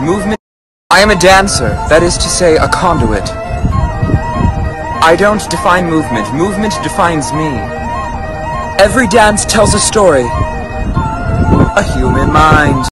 Movement. I am a dancer, that is to say, a conduit. I don't define movement. Movement defines me. Every dance tells a story. A human mind.